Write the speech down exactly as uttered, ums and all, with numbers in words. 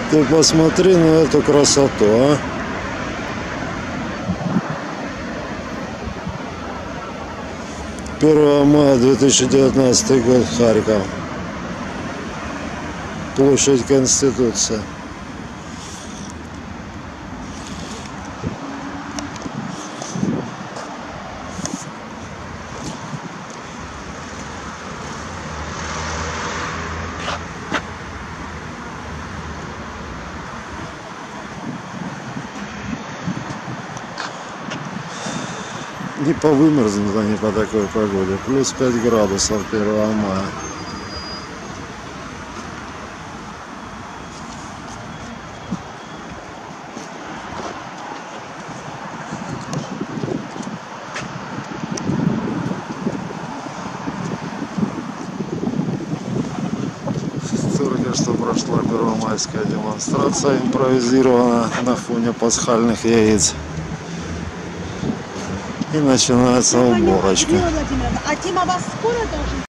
Ты посмотри на эту красоту, а. первое мая две тысячи девятнадцатый год, Харьков. Площадь Конституции. Не повымерзнут они по такой погоде. Плюс пять градусов первого мая. Только что прошла первомайская демонстрация импровизированная на фоне пасхальных яиц. И начинается уборочка.